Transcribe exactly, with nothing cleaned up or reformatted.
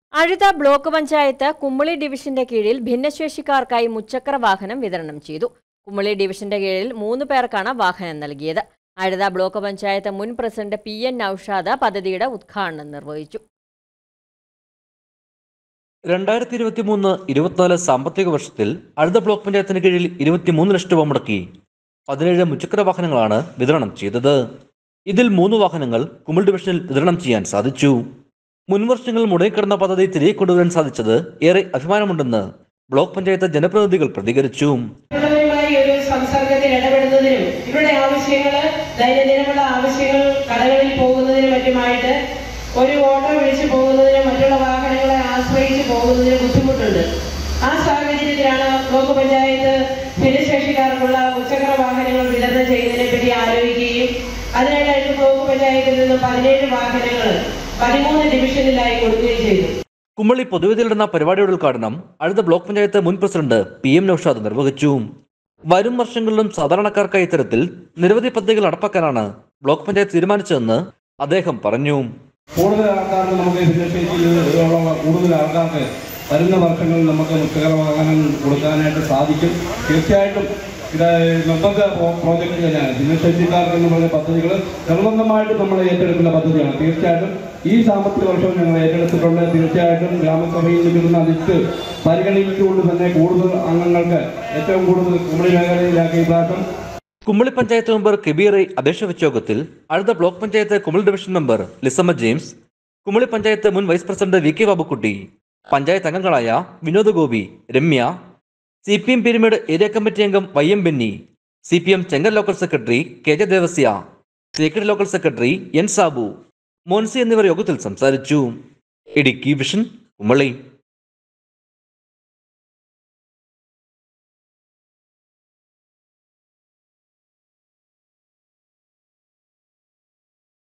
അഴുത block panchayat Kummali ഡിവിഷന്റെ കീഴിൽ ഭിന്നശേഷിക്കാർക്കായി മുച്ചക്ര വാഹനം വിതരണം ചെയ്തു. കുമ്മളി ഡിവിഷന്റെ കീഴിൽ മൂന്ന് പേർക്കാണ് വാഹനം നൽകിയത്. അഴുത ബ്ലോക്ക് പഞ്ചായത്ത് മുൻ പ്രസിഡന്റ് പി എൻ നൌഷാദ് പദ്ധതിയുടെ ഉദ്ഘാടനം നിർവഹിച്ചു. രണ്ടായിരത്തി ഇരുപത്തി മൂന്ന് ഇരുപത്തിനാല് സാമ്പത്തിക വർഷത്തിൽ അഴുത ബ്ലോക്ക് പഞ്ചായത്തിന് കീഴിൽ ഇരുപത്തിമൂന്ന് ലക്ഷം രൂപ മുടക്കി പതിനേഴ് മുച്ചക്ര വാഹനങ്ങളാണ് വിതരണം ചെയ്തത്. ഇതിൽ മൂന്ന് വാഹനങ്ങൾ കുമ്മളി ഡിവിഷനിൽ വിതരണം ചെയ്യാൻ സാധിച്ചു. മുൻവർഷങ്ങൾ മുടങ്ങിക്കിടന്ന പദ്ധതി തിരികെ കൊണ്ടുവരാൻ സാധിച്ചത് ഏറെ അഭിമാനമുണ്ടെന്ന് ബ്ലോക്ക് പഞ്ചായത്ത് ജനപ്രതിനിധികൾ പ്രതികരിച്ചു. സംസർഗത്തിൽ ഇടപെടുന്നതിനും ഇവരുടെ ആവശ്യങ്ങൾ ദൈനംദിനമുള്ള ആവശ്യങ്ങൾ കടകളിൽ പോകുന്നതിനും മറ്റുമായിട്ട് ഒരു ഓട്ടോ വിളിച്ചു പോകുന്നതിനും മറ്റുള്ള വാഹനങ്ങളെ ആശ്രയിച്ച് പോകുന്നതിനും ബുദ്ധിമുട്ടുണ്ട്. ആ സാഹചര്യത്തിലാണ് ബ്ലോക്ക് പഞ്ചായത്ത് ഭിന്നശേഷിക്കാർക്കുള്ള മുച്ചക്ര വാഹനങ്ങൾ വിതരണം ചെയ്യുന്നതിനെ പറ്റി ആലോചിക്കുകയും അതിനായിട്ട് ബ്ലോക്ക് പഞ്ചായത്തിൽ നിന്ന് പതിനേഴ് വാഹനങ്ങൾ പതിമൂന്ന് ഡിവിഷനിലായി കൊടുക്കുകയും ചെയ്തു. കുമ്മളി പൊതുവേദിയിൽ നടന്ന പരിപാടിയുടെ ഉദ്ഘാടനം അഴുത ബ്ലോക്ക് പഞ്ചായത്ത് മുൻ പ്രസിഡന്റ് പി എം നൌഷാദ് നിർവഹിച്ചു. വരും വർഷങ്ങളിലും സാധാരണക്കാർക്കായി ഇത്തരത്തിൽ നിരവധി പദ്ധതികൾ നടപ്പാക്കാനാണ് ബ്ലോക്ക് പഞ്ചായത്ത് തീരുമാനിച്ചതെന്ന് അദ്ദേഹം പറഞ്ഞു. കൂടുതൽ ആൾക്കാർക്ക് നമുക്ക് ഭിന്നശേഷിയിലുള്ള കൂടുതൽ ആൾക്കാർക്ക് വരുന്ന വർഷങ്ങളിൽ നമുക്ക് മുച്ചക്ര വാഹനം കൊടുക്കാനായിട്ട് സാധിക്കും. തീർച്ചയായിട്ടും ഇത് നിർബന്ധ പ്രോജക്റ്റ് തന്നെയാണ്. ഭിന്നശേഷിക്കാർക്ക് എന്ന് പറഞ്ഞ പദ്ധതികൾ നിർബന്ധമായിട്ട് നമ്മൾ ഏറ്റെടുക്കുന്ന പദ്ധതിയാണ്. തീർച്ചയായിട്ടും ഈ സാമ്പത്തിക വർഷവും ഞങ്ങൾ ഏറ്റെടുത്തിട്ടുണ്ട്. തീർച്ചയായിട്ടും ഗ്രാമസഭയിൽ കിട്ടുന്ന ലിസ്റ്റ് പരിഗണിച്ചുകൊണ്ട് തന്നെ കൂടുതൽ അംഗങ്ങൾക്ക് ഏറ്റവും കൂടുതൽ കുമ്മളി മേഖലയിലാക്കി പ്രാവശ്യം കുമ്മളി പഞ്ചായത്ത് മെമ്പർ കെബീറെ അപേക്ഷ വെച്ച യോഗത്തിൽ Azhutha block panchayat Kumily division member Lissamma James, Kumily panchayat മുൻ vice president V K Babukutty, panchayat അംഗങ്ങളായ Vinod Gopi, Ramya, C P M പിരമിഡ് ഏരിയ കമ്മിറ്റി അംഗം Y M Benny, C P M Chenkal local secretary K J Devasya, secretary local secretary N Sabu, Moncy എന്നിവർ യോഗത്തിൽ സംസാരിച്ചു. ഇടുക്കി വിഷൻ, കുമ്മളി.